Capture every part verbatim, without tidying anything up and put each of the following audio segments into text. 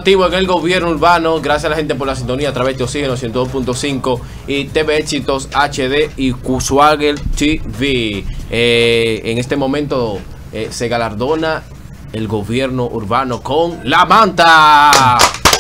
Activo en el gobierno urbano, gracias a la gente por la sintonía a través de Oxígeno ciento dos punto cinco y T V Éxitos H D y Q-Swagger T V. Eh, en este momento eh, se galardona el gobierno urbano con la manta.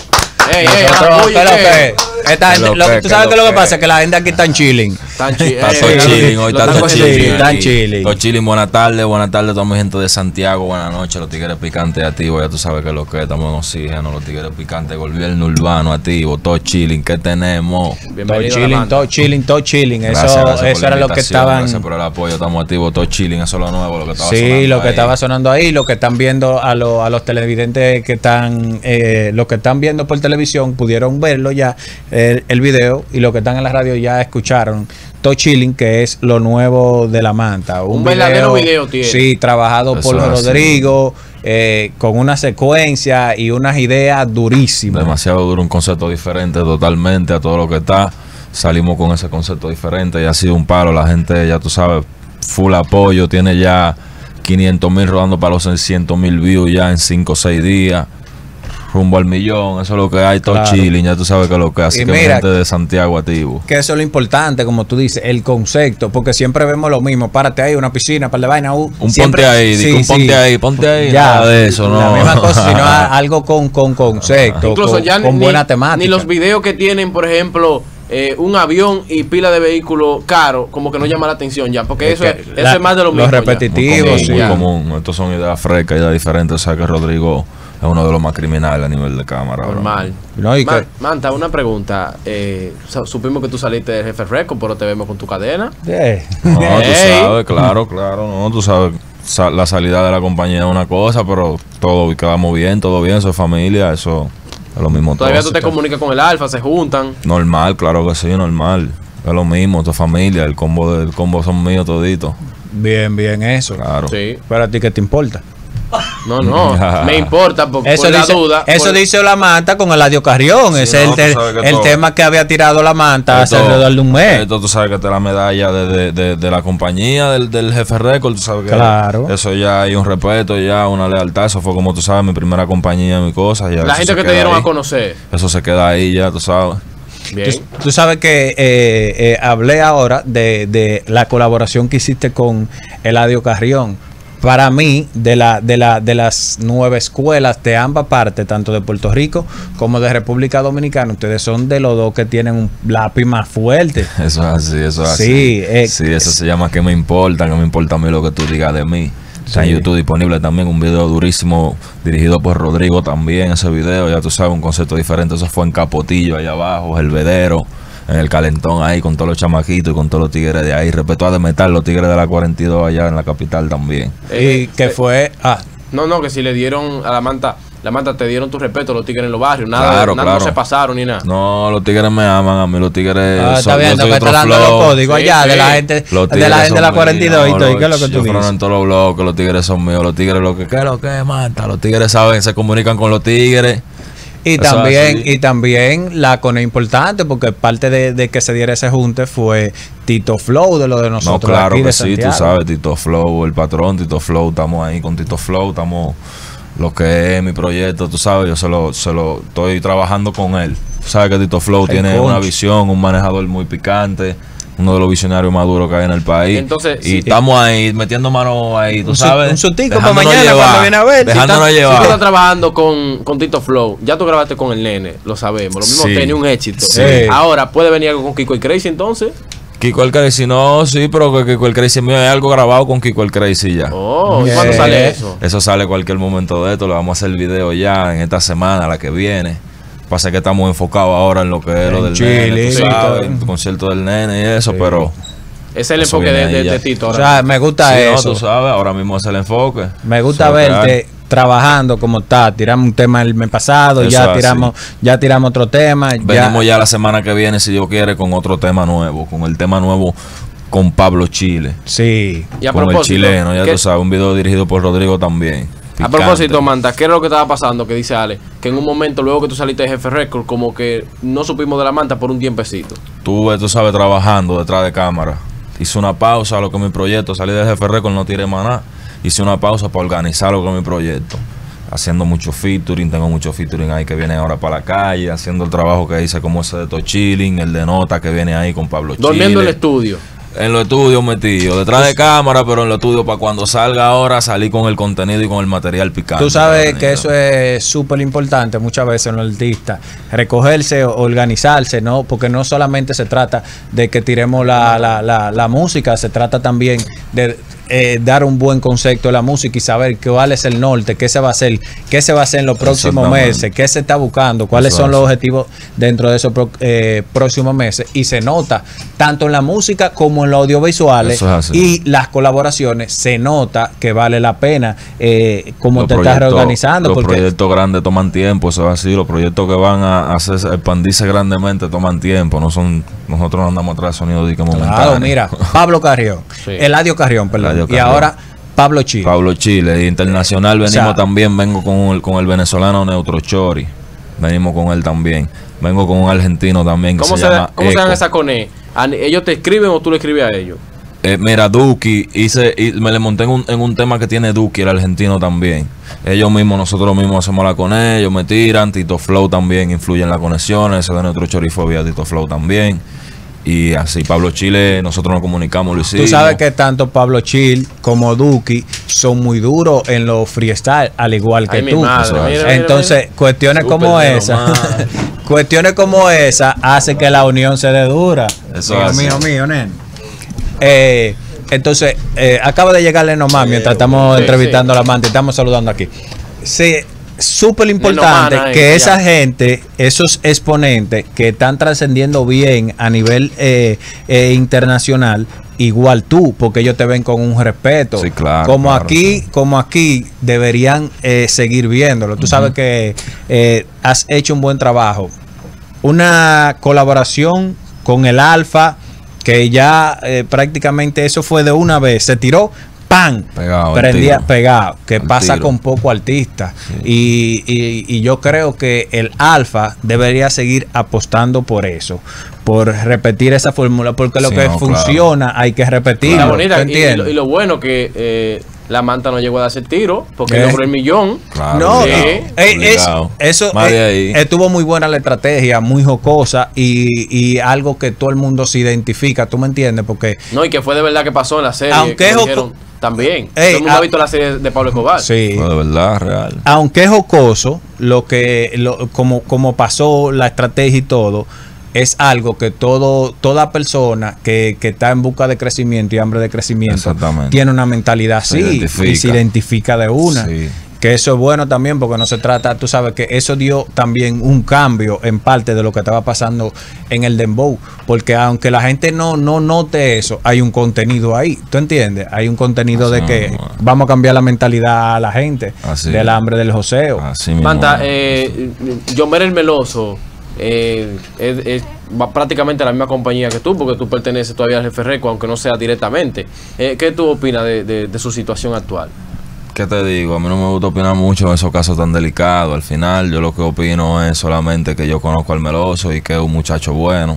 Ey, ey, Nosotros, oye, ¿qué es lo ¿qué? que? Esta gente, Lo lo, que, tú sabes que que lo lo que que. pasa es que la gente aquí está chilling. Tan chi- Está eh, todo eh, chilling, hoy lo está están todo cogiendo chilling. Están aquí. chilling. Todo chilling, buenas tardes, buenas tardes a toda mi gente de Santiago, buenas noches, los tigres picantes activos, ya tú sabes que es lo que es, estamos en Oxígeno, los tigres picantes, gobierno urbano activo, todo chilling, ¿qué tenemos? Todo Bienvenido a la chilling, manta. todo chilling, todo chilling. Eso, Gracias, gracias por eso la era lo que invitación, estaban. gracias por el apoyo, estamos activos, todo chilling, eso es lo nuevo, lo que estaba Sí, sonando lo que ahí. estaba sonando ahí, lo que están viendo a, lo- a los televidentes que están, eh, los que están viendo por televisión pudieron verlo ya, el, el video, y los que están en la radio ya escucharon Todo Chilling, que es lo nuevo de la manta. Un verdadero video tiene. Sí, trabajado Eso por es así. Rodrigo, eh, con una secuencia y unas ideas durísimas. Demasiado duro, un concepto diferente totalmente a todo lo que está. Salimos con ese concepto diferente y ha sido un palo. La gente, ya tú sabes, full apoyo. Tiene ya quinientos mil rodando para los seiscientos mil views ya en cinco o seis días. Rumbo al millón, eso es lo que hay, todo Claro. chilling, ya tú sabes que es lo que hace. Y Que mi mira, gente de Santiago activo. Que eso es lo importante, como tú dices, el concepto, porque siempre vemos lo mismo. Párate ahí, una piscina, par de vaina. Uh, Un siempre- ponte ahí, sí, digo, un sí. ponte ahí, ponte ahí. Ya, Nada de eso, no. La misma cosa, sino a- algo con, con concepto, Incluso con, ya con ni, buena temática. ni los videos que tienen, por ejemplo, eh, un avión y pila de vehículos caros, como que no llama la atención ya, porque Es eso, que es, eso la- es más de lo los mismo. ya. repetitivos, Muy común, sí. muy Ya. común. Estos son ideas frescas, ideas diferentes. O sea que Rodrigo es uno de los más criminales a nivel de cámara. ahora. Normal. No, y Ma- que- Manta, una pregunta. Eh, su- supimos que tú saliste del Jefe Record, pero te vemos con tu cadena. Eh. No, tú Ey. sabes, claro, claro, no, tú sabes, sa- la salida de la compañía es una cosa, pero todo quedamos bien, todo bien, eso es familia, eso es lo mismo. Todavía todo. tú te comunicas con el Alfa, se juntan. Normal, claro que sí, normal, es lo mismo, tu familia, el combo del combo son míos toditos, Bien, bien eso. claro. Sí. Pero a ti, ¿qué te importa? No, no. me importa porque Eso por dice, la duda. eso por- dice la manta con Eladio Carrión. Sí, Ese no, es tú el, te- sabes que el todo- tema que había tirado la manta hace Esto- alrededor de un mes. Esto tú sabes que te la medalla de, de, de, de la compañía del, del Jefe Record, tú sabes que Claro. eso ya hay un respeto, ya una lealtad, eso fue como tú sabes, mi primera compañía, mi cosa. Ya La eso gente se que te queda dieron ahí. a conocer. Eso se queda ahí ya, tú sabes. Bien. Tú, tú sabes que eh, eh, hablé ahora de, de la colaboración que hiciste con Eladio Carrión. Para mí, de la, de la, de las nueve escuelas de ambas partes, tanto de Puerto Rico como de República Dominicana, ustedes son de los dos que tienen un lápiz más fuerte. Eso es así, eso es Sí, así. eh, sí, eso se llama que me importa, que me importa a mí lo que tú digas de mí. Está Sí. en YouTube disponible también un video durísimo dirigido por Rodrigo también. Ese video, ya tú sabes, un concepto diferente. Eso fue en Capotillo, allá abajo, el vedero, en el calentón ahí, con todos los chamaquitos y con todos los tigres de ahí. Respeto a de metal, los tigres de la cuarenta y dos allá en la capital también. Eh, y que eh, fue... Ah, No, no, que si le dieron a la manta, la manta te dieron tu respeto, los tigres en los barrios. Nada, Claro, nada claro. no se pasaron ni nada. No, los tigres me aman a mí, los tigres. ah, está son- viendo yo soy que está otro dando los flow. códigos Sí, allá de sí. la gente Los de la tigres gente de la son cuarenta y dos y míos, todo. ¿Y los- qué es lo que tú yo freno dices? en todos los bloques, los tigres son míos, los tigres lo que, ¿qué es lo que es, manta? Los tigres saben, se comunican con los tigres. Y Eso es también, así. y también la cone importante, porque parte de, de que se diera ese junte fue Tito Flow de lo de No, nosotros. claro aquí de que sí, tú Santiago. sabes, Tito Flow, el patrón, Tito Flow, estamos ahí con Tito Flow, estamos lo que es mi proyecto, tú sabes, yo se lo, se lo estoy trabajando con él. Tú sabes que Tito Flow El tiene concho. una visión, un manejador muy picante, uno de los visionarios más duros que hay en el país. Entonces, y sí. estamos ahí, metiendo mano ahí, tú Un su- sabes. un sustico para dejándonos mañana llevar, cuando viene a ver. Si Dejándonos Si tú llevar. estás trabajando con, con Tito Flow, ya tú grabaste con el nene, lo sabemos. Lo mismo Sí. tenía un éxito. Sí. Ahora, ¿puede venir algo con Kiko y Crazy entonces? Kiko el Crazy, no, sí, pero que Kiko el Crazy mío, hay algo grabado con Kiko el Crazy ya. Oh, ¿y Yeah. cuándo sale eso? Eso sale cualquier momento de esto, lo vamos a hacer video ya en esta semana, la que viene. Pasa que estamos enfocados ahora en lo que es En lo del Chile, nene, tú sí, sabes, todo. el concierto del nene y eso, Sí. pero Ese es el Eso enfoque de, viene de- ahí ya. de Tito. O ahora. sea, me gusta sí, no, eso. tú sabes, ahora mismo es el enfoque. Me gusta Eso es lo que verte trabajando como está. Tiramos un tema el mes pasado, Eso ya es tiramos, ya tiramos otro tema. Venimos ya, ya la semana que viene, si Dios quiere, con otro tema nuevo, con el tema nuevo con Pablo Chile, Sí. Y a con el propósito, chileno, ya ¿qué- tú sabes, un video dirigido por Rodrigo también. A Picante. propósito, Manta, ¿qué era lo que estaba pasando? Que dice Ale, que en un momento luego que tú saliste de Jefe Record, como que no supimos de la manta por un tiempecito. Tuve, tú sabes, trabajando detrás de cámara. Hice una pausa a lo que es mi proyecto. Salí del Jefe Record, no tiré más nada. Hice una pausa para organizar lo que es mi proyecto. haciendo mucho featuring, tengo mucho featuring ahí que viene ahora para la calle, haciendo el trabajo que hice como ese de Tochilling, el de Nota que viene ahí con Pablo Chile. Durmiendo en el estudio. En los estudios metido, detrás de cámara, pero en los estudios para cuando salga ahora salir con el contenido y con el material picante. Tú sabes que eso es súper importante muchas veces en los artistas, recogerse, organizarse, ¿no? Porque no solamente se trata de que tiremos la, la, la, la música, se trata también de eh, dar un buen concepto de la música y saber cuál es el norte, qué se va a hacer, qué se va a hacer en los próximos meses, qué se está buscando, cuáles son los objetivos dentro de esos eh, próximos meses. Y se nota tanto en la música como en los audiovisuales y las colaboraciones, se nota que vale la pena eh, como te estás reorganizando. Los porque proyectos grandes toman tiempo, eso es así. Los proyectos que van a hacer expandirse grandemente toman tiempo. No son, nosotros no andamos atrás de sonido de que momentáneo. Claro, mira, Pablo Carrión, sí. Eladio Carrión, perdón. Eladio Carrión. Y ahora Pablo Chile. Pablo Chile, internacional venimos, o sea, también, vengo con el, con el venezolano Neutro Chori. Venimos con él también. Vengo con un argentino también que ¿Cómo se, se llama da, ¿Cómo Eco. se dan esa con él? ¿Ellos te escriben o tú le escribes a ellos? Eh, mira, Duki, hice, y me le monté en un, en un tema que tiene Duki, el argentino también. Ellos mismos, nosotros mismos hacemos la con ellos, me tiran. Tito Flow también influye en las conexiones. Ese de Neutro Chorifobia, Tito Flow también. Y así, Pablo Chile, nosotros nos comunicamos, lo hicimos. Tú sabes que tanto Pablo Chile como Duki son muy duros en los freestyle, al igual que Ay, tú. Madre, mira, mira, Entonces, mira. cuestiones Super como de esa, cuestiones como esa hace que la unión se dé dura. Eso mío, hace. mío, mío, nen. Eh, entonces, eh, acaba de llegarle nomás mientras estamos sí, entrevistando sí. a la amante, estamos saludando aquí. Sí, súper importante Nenomana, que eh, esa ya. gente, esos exponentes que están trascendiendo bien a nivel eh, eh, internacional, igual tú, porque ellos te ven con un respeto. Sí, claro, como claro, aquí, sí. como aquí deberían eh, seguir viéndolo. Tú Uh-huh. sabes que eh, has hecho un buen trabajo. Una colaboración con el Alfa, que ya eh, prácticamente eso fue de una vez, se tiró. ¡Pam! Pegado, Prendía tiro. pegado, que Al pasa tiro. con pocos artistas. Sí. Y, y, y yo creo que el Alfa debería seguir apostando por eso, por repetir esa fórmula, porque lo Sí, que no, funciona claro. hay que repetirlo. La bonita, ¿tú y, y, entiendes? lo, y lo bueno que eh, la manta no llegó a darse el tiro, porque ¿Qué? logró el millón. Claro, No, Sí. no, eh, es- obligado. eso Más de eh, ahí. estuvo muy buena la estrategia, muy jocosa y, y algo que todo el mundo se identifica, ¿tú me entiendes? Porque No, y que fue de verdad que pasó en la serie. Aunque que es lo joco- dijeron también. Ey, Todo el mundo a- ha visto la serie de Pablo Escobar. sí, Fue de verdad, real. aunque es jocoso, lo que lo, como, como pasó la estrategia y todo, es algo que todo toda persona que, que está en busca de crecimiento y hambre de crecimiento Exactamente. tiene una mentalidad Se así y identifica. se identifica de una. Sí. Que eso es bueno también porque no se trata, tú sabes que eso dio también un cambio en parte de lo que estaba pasando en el dembow, porque aunque la gente no no note eso, hay un contenido ahí, ¿tú entiendes? Hay un contenido Así de que mismo es. vamos a cambiar la mentalidad a la gente Así del es. hambre del joseo. Así mismo. Manta, eh, Yomer el Meloso eh, es, es va prácticamente la misma compañía que tú, porque tú perteneces todavía al Jefe Reco, aunque no sea directamente. Eh, ¿Qué tú opinas de, de, de su situación actual? ¿Qué te digo? A mí no me gusta opinar mucho en esos casos tan delicados. Al final, yo lo que opino es solamente que yo conozco al Meloso y que es un muchacho bueno.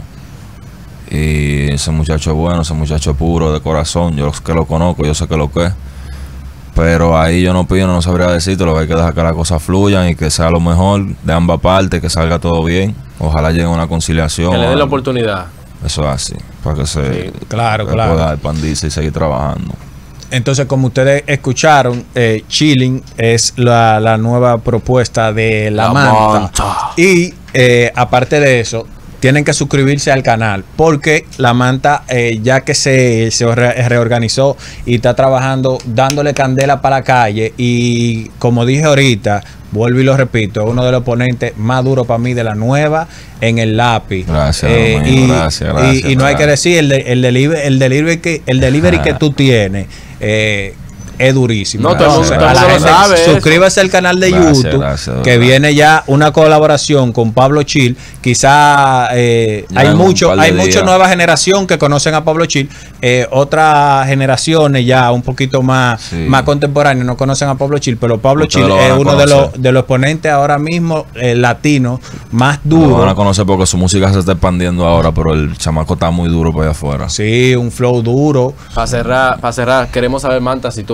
Y ese muchacho es bueno, ese muchacho es puro de corazón. Yo que lo conozco, yo sé que lo que es. Pero ahí yo no opino, no sabría decirte. Lo que hay que dejar que las cosas fluyan y que sea lo mejor de ambas partes, que salga todo bien. Ojalá llegue a una conciliación. Que le den la algo. oportunidad. Eso es así, para que se Sí, claro, que claro. pueda expandirse y seguir trabajando. Entonces, como ustedes escucharon, eh, Chilling es la, la nueva propuesta de La, La Manta. Manta. Y eh, aparte de eso, tienen que suscribirse al canal porque La Manta, eh, ya que se, se re- reorganizó y está trabajando dándole candela para la calle, y como dije ahorita, vuelvo y lo repito, es uno de los ponentes más duros para mí de la nueva en el lápiz. Gracias, Eh, hermano, y, gracias, y- gracias, y no hay que gracias. decir, el, de- el, delivery, el delivery que, el delivery que tú tienes eh, es durísimo. No, todo el mundo- Entonces, todo el a la mundo gente, sabe eso. suscríbase al canal de Gracias, YouTube, gracias, que verdad. viene ya una colaboración con Pablo Chil. Quizá eh, Ya hay en un mucho, par de hay mucha días. nueva generación que conocen a Pablo Chil. Eh, otras generaciones ya un poquito más, Sí. más contemporáneas no conocen a Pablo Chil, pero Pablo Ustedes Chil lo van es a uno de los, conocer. de los ponentes ahora mismo eh, latinos más Lo van a duros. conocer porque su música se está expandiendo ahora, pero el chamaco está muy duro para allá afuera. Sí, un flow duro. Para cerrar, para cerrar, queremos saber, Manta, si tú vas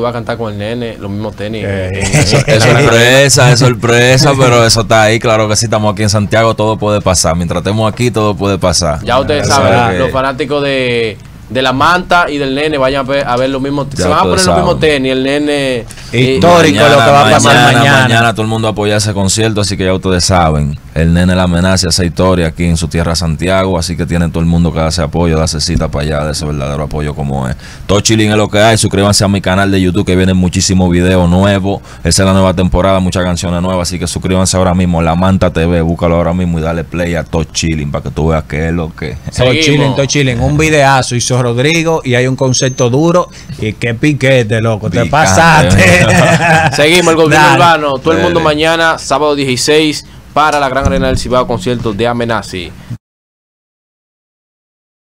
va a cantar con el nene, los mismos tenis. Eh, eh, Eso, en- en es la Gran sorpresa, es sorpresa, pero eso está ahí. Claro que sí, estamos aquí en Santiago, todo puede pasar. Mientras estemos aquí, todo puede pasar. Ya ustedes Eso saben, es que- los fanáticos de, de la manta y del nene vayan a ver, a ver los mismos. Ya Se van a ustedes poner los mismos saben. tenis, el nene. Histórico lo que va a pasar mañana. Mañana todo el mundo apoya ese concierto, así que ya ustedes saben. El nene La Amenaza hace historia aquí en su tierra Santiago, así que tiene todo el mundo que hace apoyo, darse cita para allá, de ese verdadero apoyo como es. Todo chilling es lo que hay. Suscríbanse a mi canal de YouTube que vienen muchísimos videos nuevos. Esa es la nueva temporada, muchas canciones nuevas, así que suscríbanse ahora mismo. La Manta T V, búscalo ahora mismo y dale play a Todo Chilling para que tú veas qué es lo que. Todo Seguimos. chilling, todo chilling. Un videazo hizo Rodrigo y hay un concepto duro. Y qué piquete, loco. Te Picante. pasaste. Seguimos el gobierno Dale. urbano. Todo el mundo Dele. mañana, sábado dieciséis, para la Gran Arena del Cibao, concierto de Amenazi.